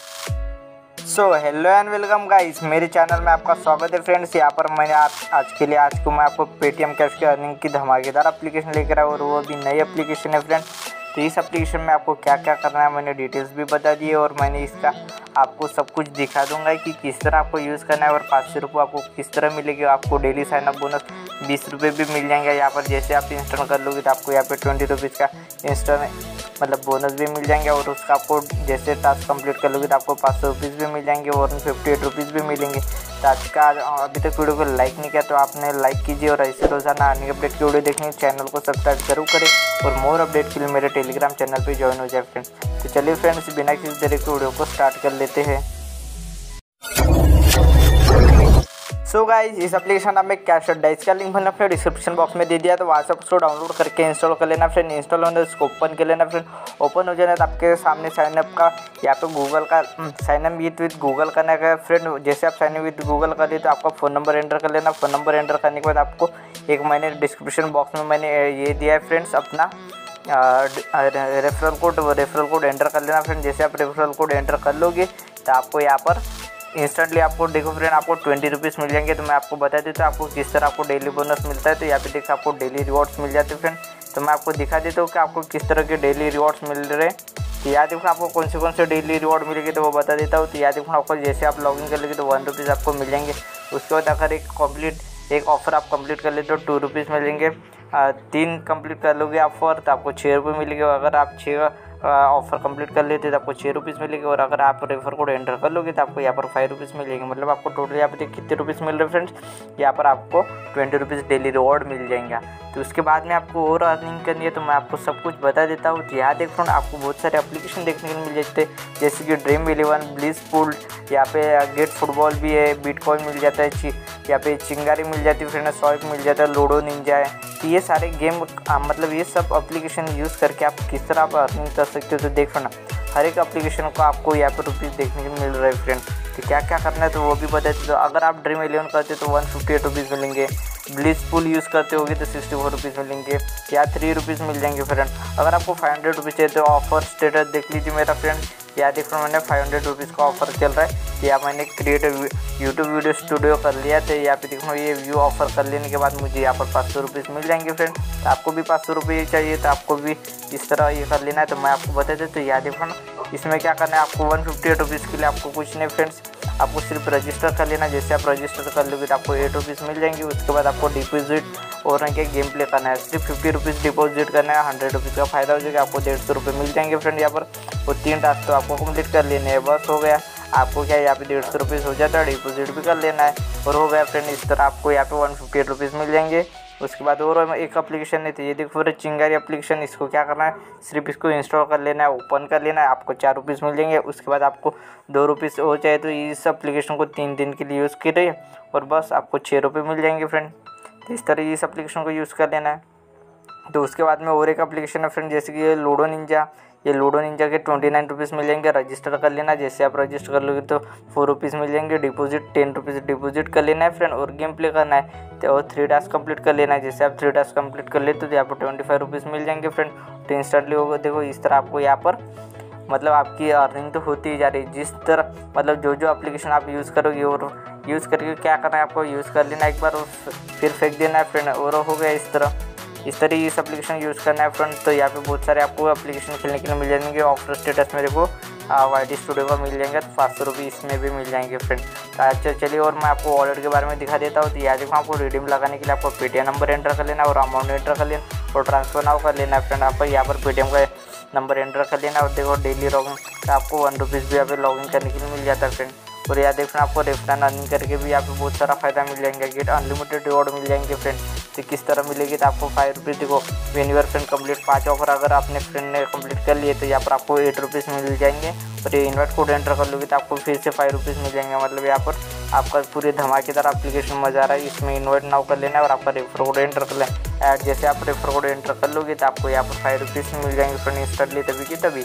Hello and welcome guys, मेरे channel में आपका स्वागत है फ्रेंड्स। यहाँ पर मैंने आज को मैं आपको पेटीएम कैश की अर्निंग की धमाकेदार एप्लीकेशन लेकर आया और वो भी नई एप्लीकेशन है फ्रेंड्स। तो इस एप्लीकेशन में आपको क्या क्या करना है मैंने डिटेल्स भी बता दी है और मैंने इसका आपको सब कुछ दिखा दूंगा कि किस तरह आपको यूज़ करना है और 500 रुपये आपको किस तरह मिलेगी। आपको डेली साइनअप बोनस 20 रुपये भी मिल जाएंगे। यहाँ पर जैसे आप इंस्टॉल कर लोगे तो आपको यहाँ पे 20 रुपीज़ का इंस्टॉल मतलब बोनस भी मिल जाएंगे और उसका आपको जैसे टास्क कंप्लीट कर लोगे तो आपको 500 रुपीज़ भी मिल जाएंगे और 58 रुपीज़ भी मिलेंगे। तो आज का अभी तक वीडियो को लाइक नहीं किया तो आपने लाइक कीजिए और ऐसे रोजाना अर्निंग अपडेट की वीडियो देखने चैनल को सब्सक्राइब जरूर करें और मोर अपडेट के लिए मेरे टेलीग्राम चैनल पर ज्वाइन हो जाए फ्रेंड्स। तो चलिए फ्रेंड्स, बिना किसी देरी के वीडियो को स्टार्ट कर लेते हैं। सो गाइज, इस एप्लीकेशन नाम में कैश है, इसका लिंक मैंने अपने डिस्क्रिप्शन बॉक्स में दे दिया तो वहाँ से उसको डाउनलोड करके इंस्टॉल कर लेना फ्रेंड। इंस्टॉल होने उसको ओपन कर लेना फ्रेंड। ओपन हो जाए तो आपके सामने साइनअप का यहाँ पे गूगल का साइनअप विद गूगल करने का फ्रेंड। जैसे आप साइनअप विद गूगल कर लिए तो आपका फ़ोन नंबर एंटर कर लेना। फ़ोन नंबर एंटर करने के बाद आपको एक मैंने डिस्क्रिप्शन बॉक्स में मैंने ये दिया है फ्रेंड्स अपना रेफरल कोड एंटर कर लेना फ्रेंड। जैसे आप रेफरल कोड एंटर कर लोगे तो आपको यहाँ पर इंस्टेंटली आपको देखो फ्रेंड आपको 20 रुपीज़ मिल जाएंगे। तो मैं आपको बता देता हूँ आपको किस तरह आपको डेली बोनस मिलता है। तो यहाँ पे देखो आपको डेली रिवॉर्ड्स मिल जाते हैं फ्रेंड। तो मैं आपको दिखा देता हूँ कि आपको किस तरह के डेली रिवॉर्ड्स मिल रहे हैं। तो यहाँ देखो आपको कौन से डेली रिवॉर्ड मिलेंगे तो वो बता देता हूँ। तो यहाँ देखो आपको जैसे आप लॉगिन कर लेंगे तो 1 रुपीज़ आपको मिल जाएंगे। उसके बाद अगर एक ऑफ़र आप कंप्लीट कर लेते तो 2 रुपीज़ मिलेंगे। 3 कंप्लीट कर लोगे ऑफर तो आपको 6 रुपये मिलेंगे। अगर आप 6 ऑफर कंप्लीट कर लेते तो आपको 6 रुपीज़ मिलेंगे और अगर आप रेफर कोड एंटर कर लोगे तो आपको यहाँ पर 5 रुपीज़ मिलेंगे। मतलब आपको टोटल यहाँ पे कितने रुपीज़ मिल रहे हैं फ्रेंड्स, यहाँ पर आपको 20 रुपीज़ डेली रिवॉर्ड मिल जाएंगे। तो उसके बाद में आपको और अर्निंग करनी है तो मैं आपको सब कुछ बता देता हूँ। तो यहाँ देख फ्रेंड आपको बहुत सारे एप्लीकेशन देखने को मिल जाते हैं जैसे कि ड्रीम 11, ब्लिस पूल, यहाँ पे गेट फुटबॉल भी है, बिटकॉइन मिल जाता है, यहाँ पे चिंगारी मिल जाती है फ्रेंड, स्वाइप मिल जाता है, लूडो निंजा है। तो ये सारे गेम मतलब ये सब एप्लीकेशन यूज़ करके आप किस तरह आप अर्निंग कर सकते हो। तो देखो ना हर एक एप्लीकेशन को आपको यहाँ पर रुपीज़ देखने को मिल रहा है फ्रेंड। तो क्या क्या करना है तो वो भी बता देते। तो अगर आप ड्रीम 11 करते हो तो 158 रुपीज़ मिलेंगे। ब्लिस पूल यूज़ करते होगे तो 64 रुपीज़ मिलेंगे या 3 रुपीज़ मिल जाएंगे फ्रेंड। अगर आपको 500 रुपीज़ चाहिए तो ऑफर स्टेटस देख लीजिए मेरा फ्रेंड। यहाँ देख मैंने 500 रुपीज़ का ऑफर चल रहा है। या मैंने क्रिएट यूट्यूब वीडियो स्टूडियो कर लिया तो यहाँ पे देखो ये व्यू ऑफर कर लेने के बाद मुझे यहाँ पर 500 रुपीज़ मिल जाएंगे फ्रेंड। तो आपको भी 500 रुपये चाहिए तो आपको भी इस तरह ये कर लेना है। तो मैं आपको बता देता। तो यहाँ देखो ना इसमें क्या करना है आपको 158 रुपीज़ के लिए आपको कुछ नहीं फ्रेंड्स, आपको सिर्फ रजिस्टर कर लेना। जैसे आप रजिस्टर कर लोगे तो आपको 8 रुपीज़ मिल जाएंगे। उसके बाद आपको डिपॉजिट और उनके गेम प्ले करना है। सिर्फ 50 रुपीज़ डिपॉजिट करना है, 100 रुपीज़ का फ़ायदा हो जाएगा। आपको 150 रुपये मिल जाएंगे फ्रेंड यहाँ पर। वो 3 टास्क तो आपको कंप्लीट कर लेने हैं, बस हो गया। आपको क्या यहाँ पे 150 रुपीज़ हो जाता है, डिपॉजिट भी कर लेना है और हो गया फ्रेंड। इस तरह आपको यहाँ पे 158 रुपीज़ मिल जाएंगे। उसके बाद और एक एप्लीकेशन नहीं थी, ये देखो फिर चिंगारी एप्लीकेशन। इसको क्या करना है सिर्फ इसको इंस्टॉल कर लेना है, ओपन कर लेना है, आपको 4 रुपीज़ मिल जाएंगे। उसके बाद आपको 2 रुपीज़ हो जाए तो इस एप्लीकेशन को 3 दिन के लिए यूज़ करिए और बस आपको 6 रुपये मिल जाएंगे फ्रेंड। तो इस तरह इस एप्लीकेशन को यूज़ कर लेना है। तो उसके बाद में और एक एप्लीकेशन है फ्रेंड जैसे कि ये लूडो निंजा। ये लूडो निंजा के 29 रुपीज़ मिल जाएंगे। रजिस्टर कर लेना। जैसे आप रजिस्टर कर लोगे तो 4 रुपीज़ मिल जाएंगे। डिपॉजिट 10 रुपीज़ डिपॉजिट कर लेना है फ्रेंड और गेम प्ले करना है तो और 3 टास्क कंप्लीट कर लेना है। जैसे आप 3 टास्क कंप्लीट कर लेते तो यहाँ पर 25 रुपीज़ मिल जाएंगे फ्रेंड। तो इंस्टेंटली होगा देखो इस तरह आपको यहाँ पर मतलब आपकी अर्निंग तो होती ही जा रही है। जिस तरह मतलब जो एप्लीकेशन आप यूज़ करोगे और यूज़ करके क्या करना है आपको यूज़ कर लेना एक बार और फिर फेंक देना है फ्रेंड और हो गया। इस तरह इस एप्लीकेशन यूज़ करना है फ्रेंड। तो यहाँ पे बहुत सारे आपको एप्लीकेशन खेलने के लिए मिल जाएंगे। ऑफर स्टेटस मेरे को वाईटी स्टूडियो का मिल जाएंगे तो 500 रुपये इसमें भी मिल जाएंगे फ्रेंड। तो अच्छा चलिए और मैं आपको वॉलेट के बारे में दिखा देता हूँ। तो यहाँ देखो आपको रिडीम लगाने के लिए आपको पेटीएम नंबर एंटर कर लेना और अमाउंट एंटर कर लेना और ट्रांसफर नाउ कर लेना है फ्रेंड। आपको यहाँ पर पेटीएम का नंबर एंटर कर लेना और देखो डेली लॉगिन तो आपको 1 रुपीज़ भी यहाँ पे लॉगिन करने के लिए मिल जाता है फ्रेंड। और यहाँ देखना आपको रेफरल अर्निंग करके भी यहाँ पे बहुत सारा फायदा मिल जाएंगे। गेट अनलिमिटेड रिवॉर्ड मिल जाएंगे फ्रेंड। तो किस तरह मिलेगी तो आपको 5 रुपीज़ देखो when your friend complete 5 offer अगर आपने फ्रेंड ने कंप्लीट कर लिए तो यहाँ पर आपको 8 रुपीज़ मिल जाएंगे। और ये इन्वाइट कोड एंटर कर लोगे तो आपको फिर से 5 रुपीज़ मिल जाएंगे। मतलब यहाँ पर आपका पूरी धमाकेदार एप्लीकेशन मज़ा आ रहा है। इसमें इन्वाइट नाउ कर लेना है और आपका रेफर कोड एंटर कर लेना है। जैसे आप रेफर कोड एंटर कर लोगे तो आपको यहाँ पर 5 रुपीज़ मिल जाएंगे फ्रेंड इंस्टेंटली तभी की तभी।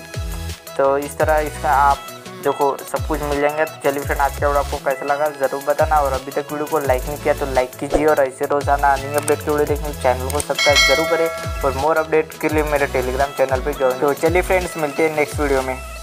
तो इस तरह इसका आप देखो सब कुछ मिल जाएंगे। तो चलिए फ्रेंड आज का वीडियो आपको कैसा लगा ज़रूर बताना और अभी तक वीडियो को लाइक नहीं किया तो लाइक कीजिए और ऐसे रोजाना अर्निंग अपडेट की वीडियो देखने चैनल को सब्सक्राइब जरूर करें और मोर अपडेट के लिए मेरे टेलीग्राम चैनल पर ज्वाइन। तो चलिए फ्रेंड्स मिलते हैं नेक्स्ट वीडियो में।